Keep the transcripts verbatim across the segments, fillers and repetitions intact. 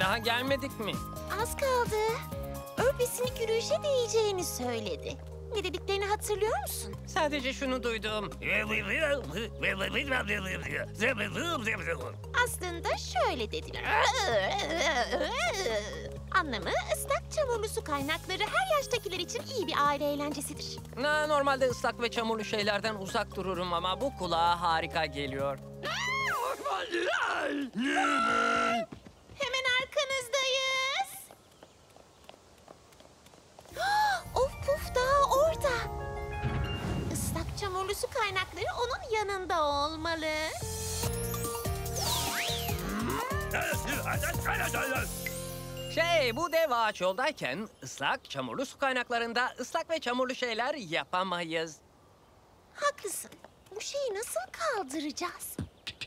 Daha gelmedik mi? Az kaldı. Örbesinik yürüyüşe değeceğini söyledi. Ne dediklerini hatırlıyor musun? Sadece şunu duydum. Aslında şöyle dediler. Anlamı ıslak çamurlu su kaynakları her yaştakiler için iyi bir aile eğlencesidir. Na, normalde ıslak ve çamurlu şeylerden uzak dururum ama bu kulağa harika geliyor. Hemen arkanızdayız. Of Puf daha orada. Islak çamurlu su kaynakları onun yanında olmalı. Şey, bu dev ağaç yoldayken ıslak, çamurlu su kaynaklarında ıslak ve çamurlu şeyler yapamayız. Haklısın. Bu şeyi nasıl kaldıracağız?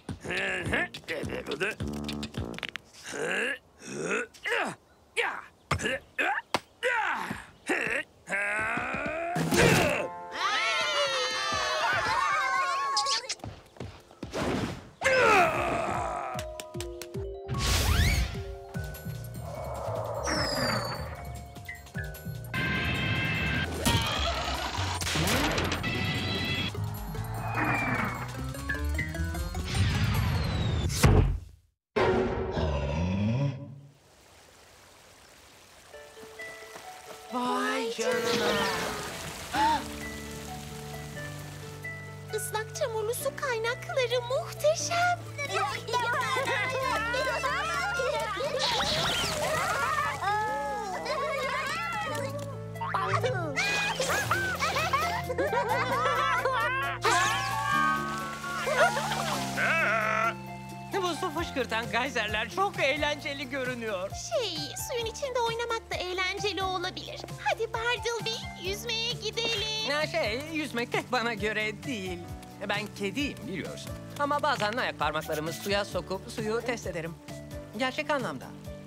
Vay canına. Islak çamurlu su kaynakları muhteşem. Bu su fışkırtan gayzerler çok eğlenceli görünüyor. Şey, suyun içinde oynamak da eğlenceli olabilir. Hadi Bartleby, yüzmeye gidelim. Ya şey, yüzmek pek bana göre değil. Ben kediyim biliyorsun. Ama bazen ayak parmaklarımı suya sokup suyu test ederim. Gerçek anlamda.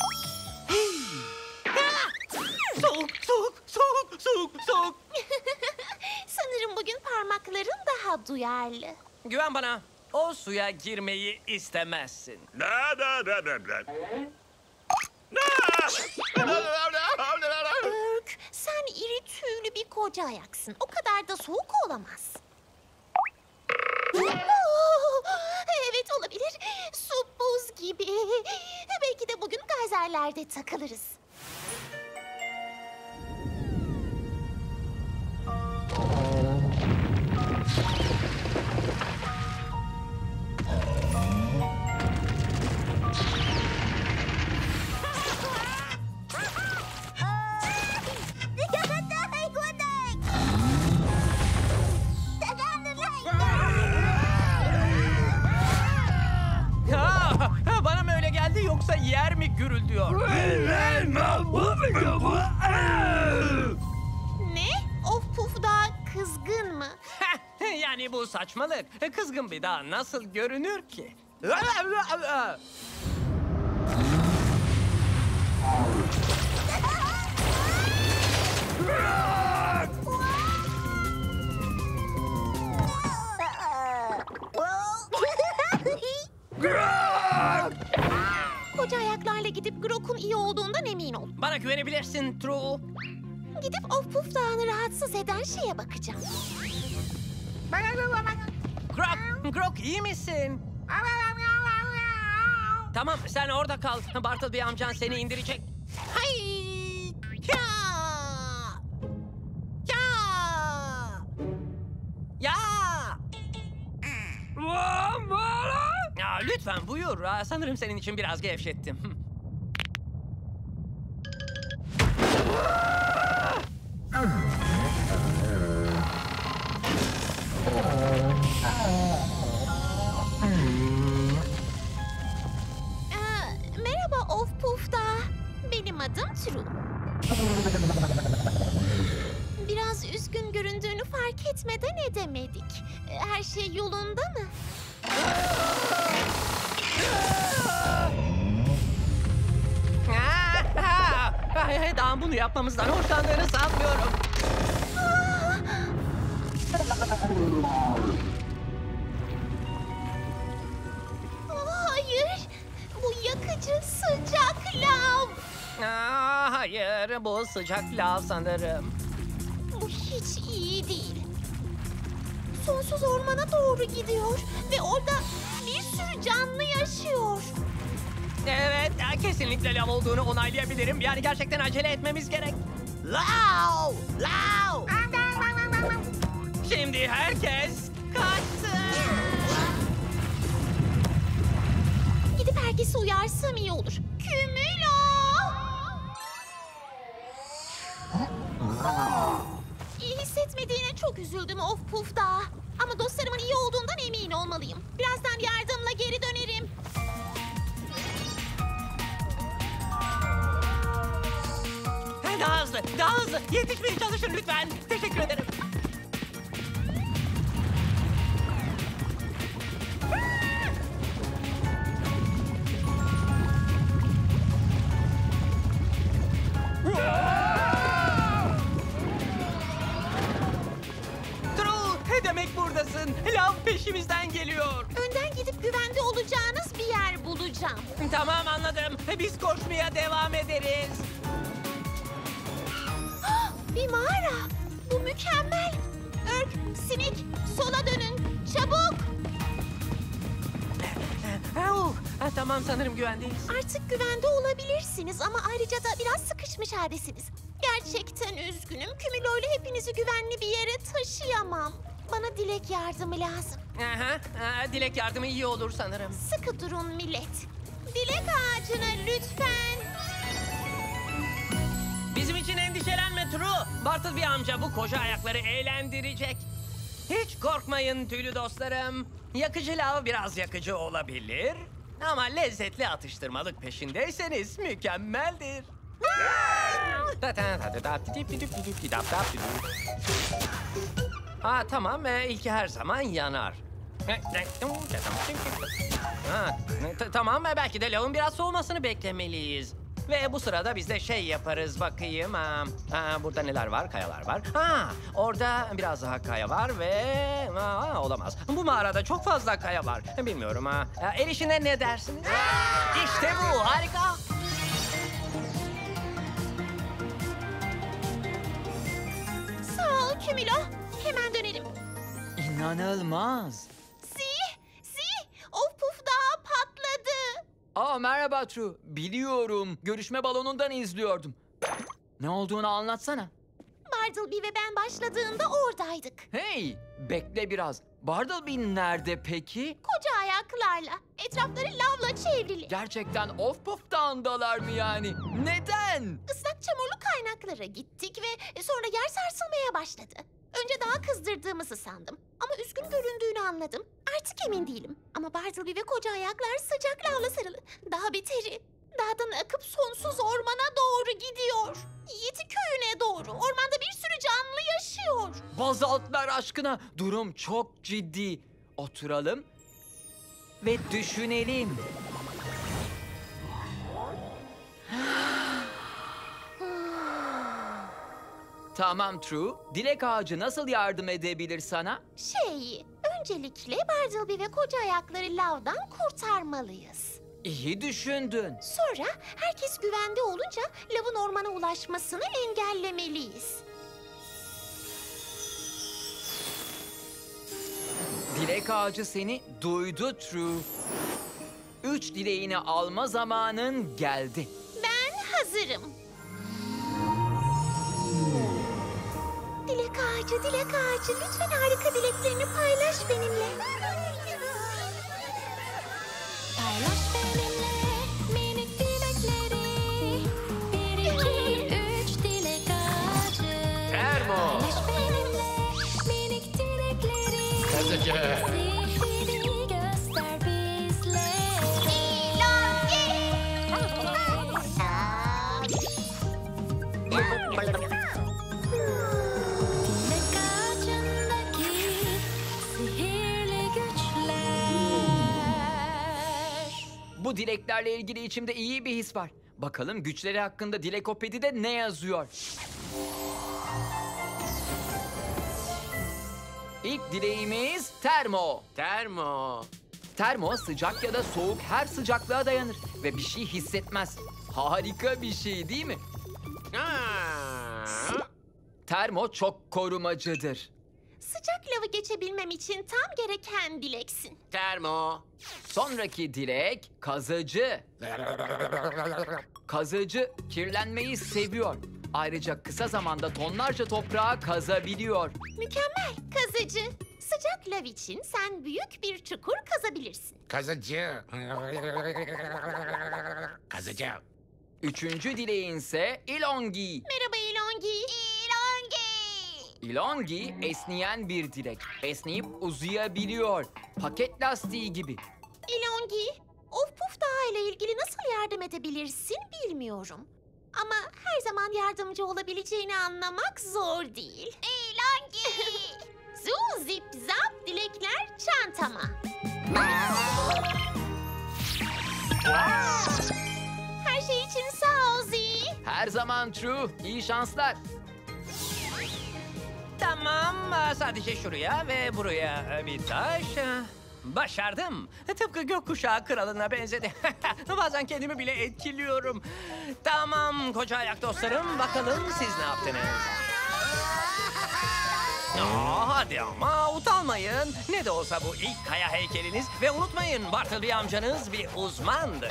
Soğuk, soğuk, soğuk, soğuk, soğuk. Sanırım bugün parmakların daha duyarlı. Güven bana. O suya girmeyi istemezsin. Örk, sen iri tüylü bir koca ayaksın. O kadar da soğuk olamaz. Oh, evet olabilir. Su buz gibi. Belki de bugün gayzerlerde takılırız. Ha, bana mı öyle geldi yoksa yer mi gürüldüyor? Ne? Of Puf daha kızgın mı? Yani bu saçmalık. Kızgın bir dağ nasıl görünür ki? Koca ayaklarla gidip Grok'un iyi olduğundan emin ol. Bana güvenebilirsin True. Gidip Of Puf Dağı'nı rahatsız eden şeye bakacağım. Grok, Grok iyi misin? Tamam sen orada kal. Bartleby amcan seni indirecek. Hay! Ya! Ya! Ya! Ya lütfen buyur. Aa, sanırım senin için biraz gevşettim. Ee, merhaba Of Puf Dağı. Benim adım True. Biraz üzgün göründüğünü fark etmeden edemedik. Ee, Her şey yolunda mı? Dağın bunu yapmamızdan hoşlandığını sanmıyorum. Hayır, bu yakıcı sıcak lav. Aa, hayır, bu sıcak lav sanırım. Bu hiç iyi değil. Sonsuz ormana doğru gidiyor ve orada bir sürü canlı yaşıyor. Evet, kesinlikle lav olduğunu onaylayabilirim. Yani gerçekten acele etmemiz gerek. Lav! Lav! Şimdi herkes kaçsın. Gidip herkesi uyarsam iyi olur. Kümülo! İyi hissetmediğine çok üzüldüm of puf da. Ama dostlarımın iyi olduğundan emin olmalıyım. Birazdan yardımla geri dönerim. Daha hızlı, daha hızlı. Yetişmeye çalışın lütfen. Teşekkür ederim. True, demek buradasın. Lav peşimizden geliyor. Önden gidip güvende olacağınız bir yer bulacağım. Tamam, anladım. Biz koşmaya devam ederiz. Bir mağara. Bu mükemmel. Örk, sinik, sola dönün. Çabuk. Oh, ha, tamam, sanırım güvendeyiz. Artık güvende olabilirsiniz ama ayrıca da biraz sıkışmış haldesiniz. Gerçekten üzgünüm. Kümülo ile hepinizi güvenli bir yere taşıyamam. Bana dilek yardımı lazım. Aha, ha, dilek yardımı iyi olur sanırım. Sıkı durun millet. Dilek ağacına lütfen. Bizim için endişelenme True. Bartleby amca bu koca ayakları eğlendirecek. Hiç korkmayın tüylü dostlarım. Yakıcı lav biraz yakıcı olabilir. Ama lezzetli atıştırmalık peşindeyseniz mükemmeldir. Ha tamam, e, ilki her zaman yanar. Ha, t- tamam, e, belki de lavın biraz soğumasını beklemeliyiz. Ve bu sırada biz de şey yaparız bakayım. Ha, ha, burada neler var? Kayalar var. Ha, orada biraz daha kaya var ve... Ha, olamaz. Bu mağarada çok fazla kaya var. Bilmiyorum ha. Ha, el işine ne dersiniz? İşte bu, harika. Sağ ol Kümülo. Hemen dönerim. İnanılmaz. Si, si. Of puf daha patladı. Aa merhaba True. Biliyorum. Görüşme balonundan izliyordum. Ne olduğunu anlatsana. Bartleby ve ben başladığında oradaydık. Hey, bekle biraz. Bartleby nerede peki? Koca ayaklarla. Etrafları lavla çevrili. Gerçekten Of Puff Dağı'ndalar mı yani? Neden? Islak çamurlu kaynaklara gittik ve sonra yer sarsılmaya başladı. Önce daha kızdırdığımızı sandım. Ama üzgün göründüğünü anladım. Artık emin değilim. Ama Bartleby ve koca ayaklar sıcak lavla sarılı. Daha beteri. Dağdan akıp sonsuz ormana doğru gidiyor. Yeti köyüne doğru. Ormanda bir sürü canlı yaşıyor. Bazaltlar aşkına. Durum çok ciddi. Oturalım ve düşünelim. Tamam True. Dilek ağacı nasıl yardım edebilir sana? Şey, öncelikle Bartleby ve koca ayakları lavdan kurtarmalıyız. İyi düşündün. Sonra herkes güvende olunca lavın ormana ulaşmasını engellemeliyiz. Dilek ağacı seni duydu True. Üç dileğini alma zamanın geldi. Ben hazırım. Dilek ağacı, dilek ağacı. Lütfen harika dileklerini paylaş benimle. Paylaş benimle minik dilekleri. Bir, iki, üç dilek ağacı. Termo. Paylaş benimle minik dilekleri. Sihrini göster bizlere. Dilek ağacındaki sihirli güçler. Bu dileklerle ilgili içimde iyi bir his var. Bakalım güçleri hakkında Dilekopedi'de ne yazıyor? İlk dileğimiz termo. Termo. Termo sıcak ya da soğuk her sıcaklığa dayanır ve bir şey hissetmez. Harika bir şey değil mi? Aa, Termo çok korumacıdır. Sıcak lavı geçebilmem için tam gereken dileksin. termo. Sonraki dilek kazıcı. Kazıcı kirlenmeyi seviyor. Ayrıca kısa zamanda tonlarca toprağı kazabiliyor. Mükemmel kazıcı. Sıcak lav için sen büyük bir çukur kazabilirsin. Kazıcı. Kazıcı. Üçüncü dileğin ise ilongi. Merhaba İlongi. İlongi. İlongi esneyen bir dilek. Esneyip uzayabiliyor. Paket lastiği gibi. İlongi, Of Puf Dağı ile ilgili nasıl yardım edebilirsin bilmiyorum. Ama her zaman yardımcı olabileceğini anlamak zor değil. İlongi. Zu zip zap dilekler çantama. Her şey için sağ ol Zi. Her zaman true. İyi şanslar. Tamam, aa, sadece şuraya ve buraya e, bir taş. Aa, Başardım. Tıpkı gökkuşağı kralına benzedi. Bazen kendimi bile etkiliyorum. Tamam koca ayak dostlarım, bakalım siz ne yaptınız? Aa, hadi ama utanmayın. Ne de olsa bu ilk kaya heykeliniz ve unutmayın Bartleby amcanız bir uzmandı.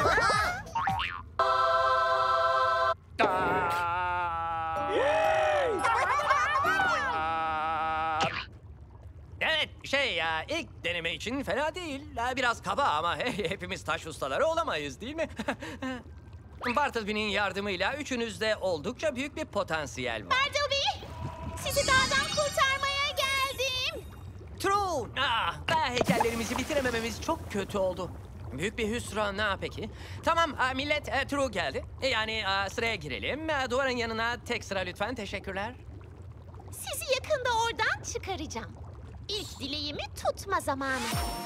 Evet şey ya ilk deneme için fena değil. Ha, Biraz kaba ama hey, hepimiz taş ustaları olamayız değil mi? Bartleby'nin yardımıyla üçünüzde oldukça büyük bir potansiyel var. Bartleby, sizi dağdan kurtarmaya geldim. True. Ah, daha heykellerimizi bitiremememiz çok kötü oldu. Büyük bir hüsran ha peki. Tamam ah, millet eh, True geldi. E, Yani ah, sıraya girelim. Ah, Duvarın yanına tek sıra lütfen teşekkürler. Sizi yakında oradan çıkaracağım. İlk dileğimi tutma zamanı.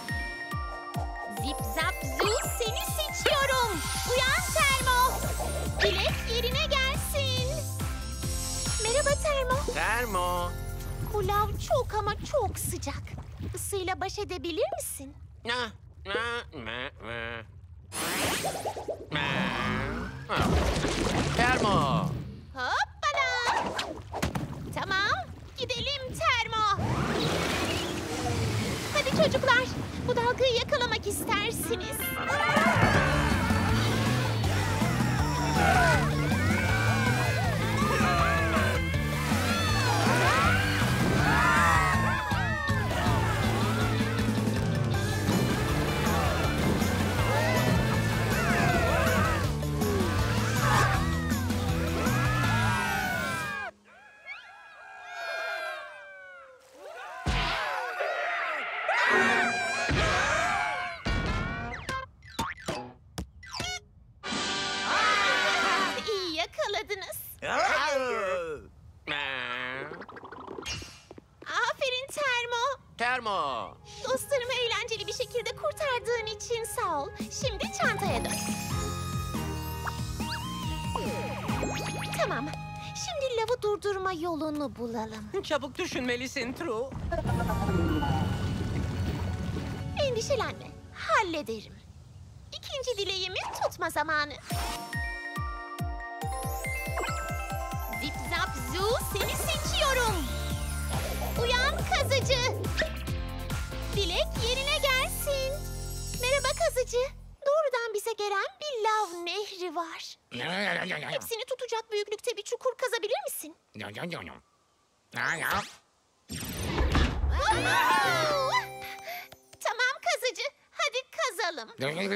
Zip zap zoo seni seçiyorum. Uyan Termo. Dilek yerine gelsin. Merhaba Termo. Termo. Bu lav çok ama çok sıcak. Isıyla baş edebilir misin? Ah, ah, ah, ah. Ah. Termo. Hoppala. Tamam, gidelim Termo. Hadi çocuklar, bu dalgayı yakalamak istersiniz. İyi yakaladınız. Ah. Aferin Termo. Termo. Dostlarımı eğlenceli bir şekilde kurtardığın için sağ ol. Şimdi çantaya dön. Tamam. Şimdi lavı durdurma yolunu bulalım. Çabuk düşünmelisin True. Endişelenme. Hallederim. İkinci dileğimi tutma zamanı. Zip zap zoo seni seçiyorum. Uyan kazıcı. Dilek yerine gelsin. Merhaba kazıcı. Doğrudan bize gelen bir lav nehri var. Hepsini tutacak büyüklükte bir çukur kazabilir misin? Tamam kazıcı. Hadi kazalım.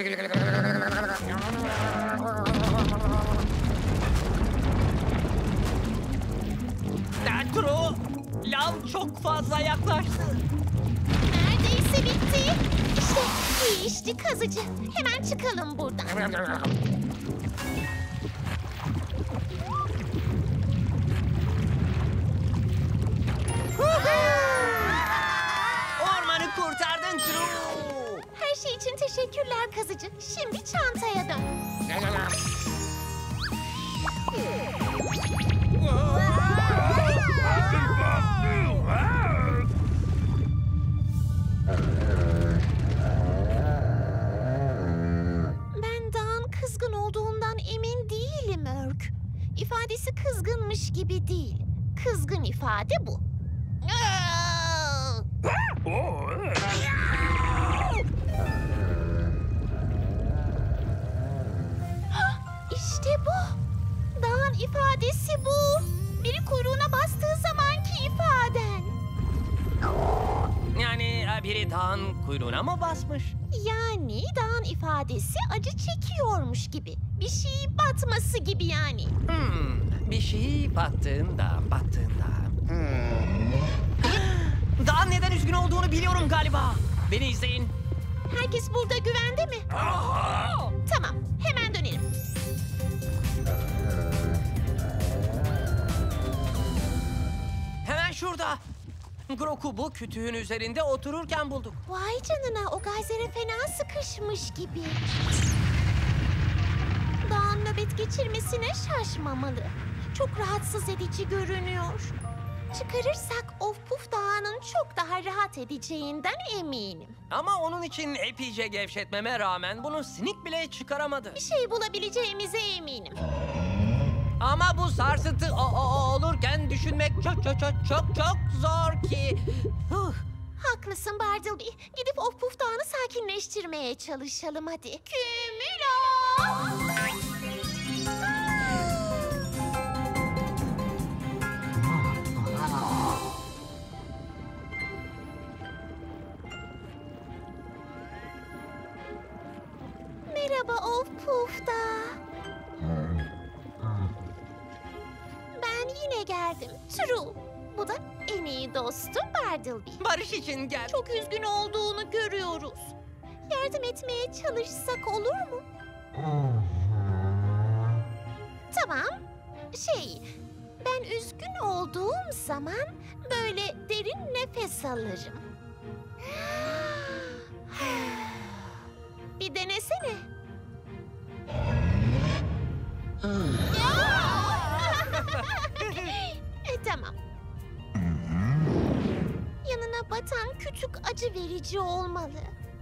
Ah, True, lav çok fazla yaklaştı. Neredeyse bitti. İşte iyi işti kazıcı. Hemen çıkalım buradan. Ormanı kurtardın True. Her şey için teşekkürler kazıcı. Şimdi çantaya dön. emin değilim Örk. İfadesi kızgınmış gibi değil. Kızgın ifade bu. Aa! İşte bu. Dağın ifadesi bu. Biri kuyruğuna bastığı zamanki ifaden. Yani e, biri dağın kuyruğuna mı basmış? Yani dağın ifadesi acı çekiyormuş gibi. Bir şey batması gibi yani. Hmm, bir şey battığında, battığında. Hmm. Dağın neden üzgün olduğunu biliyorum galiba. Beni izleyin. Herkes burada güvende mi? Tamam, hemen dönelim. Hemen şurada. Grok'u bu kütüğün üzerinde otururken bulduk. Vay canına, o gayzere fena sıkışmış gibi. Dağın nöbet geçirmesine şaşmamalı. Çok rahatsız edici görünüyor. Çıkarırsak Of Puf Dağı'nın çok daha rahat edeceğinden eminim. Ama onun için epeyce gevşetmeme rağmen bunu sinik bile çıkaramadı. Bir şey bulabileceğimize eminim. Ama bu sarsıntı o, o- olurken düşünmek çok çok çok çok çok zor ki. Huh. Haklısın Bartleby. Gidip Of Puf Dağı'nı sakinleştirmeye çalışalım hadi. Kümülo! Merhaba Of Puf Dağı. Ben yine geldim. True. Bu da en iyi dostum Bartleby. Barış için gel. Çok üzgün olduğunu görüyoruz. Yardım etmeye çalışsak olur mu? Tamam. Şey, ben üzgün olduğum zaman böyle derin nefes alırım. Bir denesene. e, tamam. Yanına batan küçük acı verici olmalı.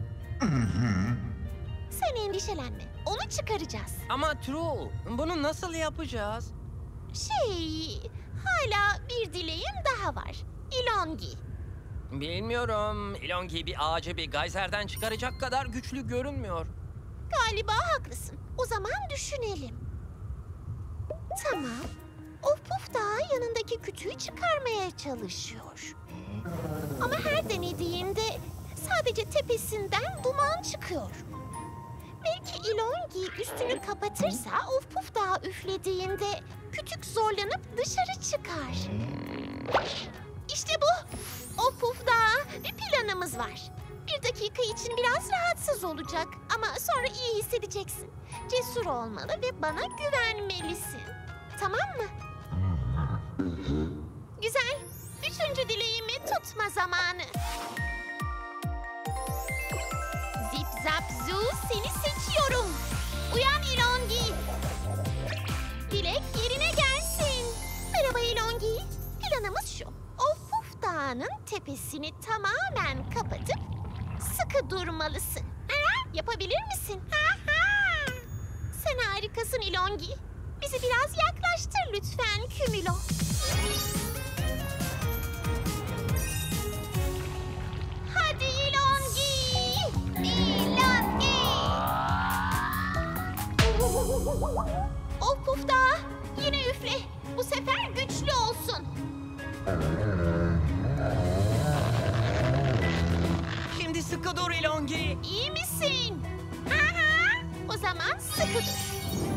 Sen endişelenme. Onu çıkaracağız. Ama True, bunu nasıl yapacağız? Şey, hala bir dileğim daha var. Ilongi. Bilmiyorum. Ilongi bir ağacı bir gayzerden çıkaracak kadar güçlü görünmüyor. Galiba haklısın. O zaman düşünelim. Tamam. Of Puf Dağı yanındaki kütüğü çıkarmaya çalışıyor. Ama her denediğinde sadece tepesinden duman çıkıyor. Belki Ilongi üstünü kapatırsa Of Puf Dağı üflediğinde kütük zorlanıp dışarı çıkar. İşte bu. Of Puf Dağı, bir planımız var. Bir dakika için biraz rahatsız olacak ama sonra iyi hissedeceksin. Cesur olmalı ve bana güvenmelisin. Tamam mı? Güzel. Üçüncü dileğimi tutma zamanı. Zip zap zoo, seni seçiyorum. Uyan Ilongi. Dilek yerine gelsin. Merhaba Ilongi. Planımız şu. Of Puf Dağı'nın tepesini tamamen kapatıp sıkı durmalısın. Ha? Yapabilir misin? Ha ha. Sen harikasın Ilongi. Bizi biraz yaklaştır lütfen Kümülo. Hadi Ilongi. Ilongi. Of Puf Dağı, yine üfle. Bu sefer güçlü olsun. Şimdi sıkı dur Ilongi. İyi misin? Aha. O zaman sıkı dur.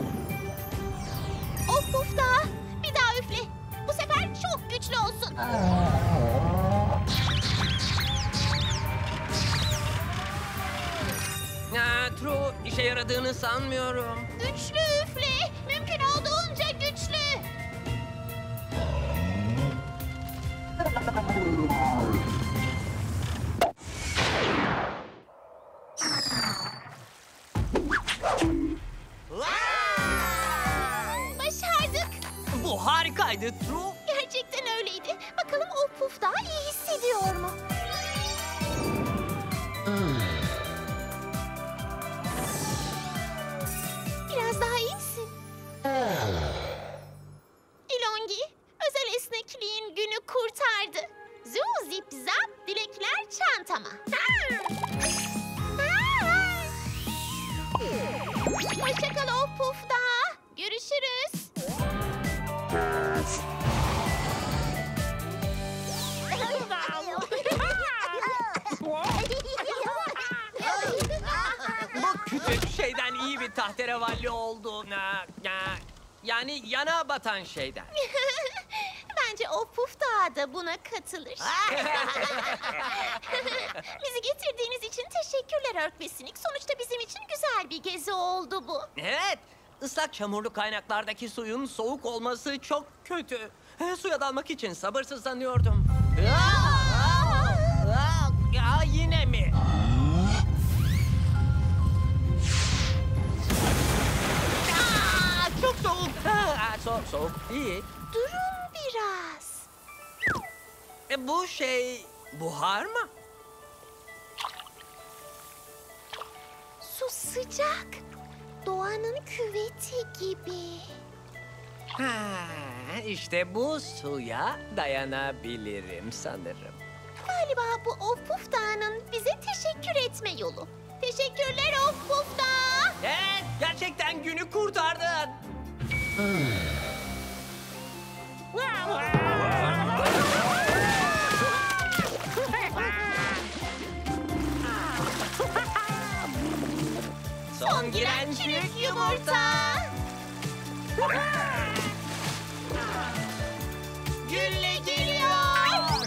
Of Puf Dağı, bir daha üfle. Bu sefer çok güçlü olsun. Ha, True, işe yaradığını sanmıyorum. Güçlü üfle. Mümkün olduğunca güçlü. Başardık. Bu harikaydı True. Gerçekten öyleydi. Bakalım Of Puf Dağı iyi hissediyor mu? Biraz daha iyi misin? tahterevalli oldu. Na- na- Yani yana batan şeyden. Bence o puf dağı da buna katılır. Bizi getirdiğiniz için teşekkürler Örtbesinik. Sonuçta bizim için güzel bir gezi oldu bu. Evet, ıslak çamurlu kaynaklardaki suyun soğuk olması çok kötü. Eh, Suya dalmak için sabırsızlanıyordum. Aa! Aa! Ya yine mi? Aa, çok soğuk. Aa, so- soğuk değil. Durun biraz. E, bu şey buhar mı? Su sıcak. Doğanın küveti gibi. Ha, işte bu suya dayanabilirim sanırım. Galiba bu Of Puf Dağı'nın bize teşekkür etme yolu. Teşekkürler Of Puf Dağı. Evet, gerçekten günü kurtardın. Son giren çürük yumurta. Gülle geliyor.